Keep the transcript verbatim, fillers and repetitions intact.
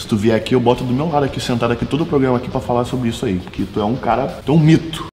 Se tu vier aqui, eu boto do meu lado aqui, sentado aqui, todo o programa aqui pra falar sobre isso aí. Que tu é um cara, tu é um mito.